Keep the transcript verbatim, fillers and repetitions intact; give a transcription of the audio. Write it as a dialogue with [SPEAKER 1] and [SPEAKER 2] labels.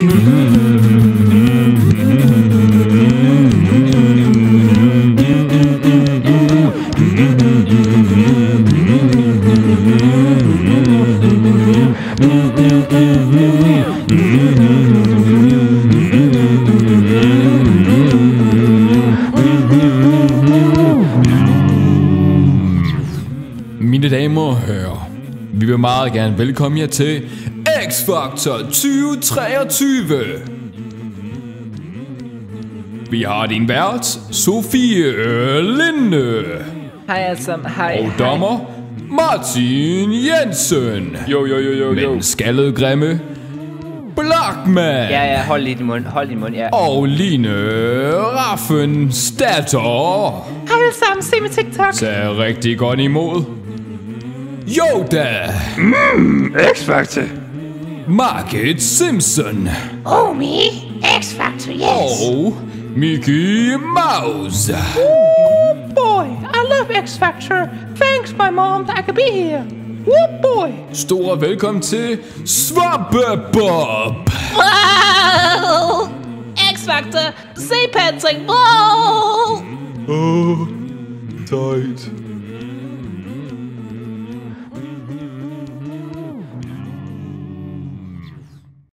[SPEAKER 1] Mine damer og herrer, vi vil meget gerne velkommen jer til X Factor tyve treogtyve. Vi har din vært, Sofie Linde.
[SPEAKER 2] Hej alle sammen, hej.
[SPEAKER 1] Og dommer, Martin Jensen.
[SPEAKER 3] Jo, jo, jo, jo, jo.
[SPEAKER 1] Men skaldet grimme, Blackman.
[SPEAKER 2] Ja, ja, hold lige din mund, hold din mund, ja.
[SPEAKER 1] Og Line Raffenstatter.
[SPEAKER 2] Hej alle sammen, se med TikTok.
[SPEAKER 1] Tag rigtig godt imod Yoda.
[SPEAKER 3] Mm, X-Factor.
[SPEAKER 1] Margit Simpson.
[SPEAKER 4] Oh me, X-Factor, yes.
[SPEAKER 1] Og Mickey Mouse.
[SPEAKER 2] Whoop boy, I love X-Factor. Thanks my mom that I could be here. Whoop boy.
[SPEAKER 1] Stor velkommen til Svampebob.
[SPEAKER 4] Wow! X-Factor, se Patrick, wow!
[SPEAKER 3] Åh, oh, tight.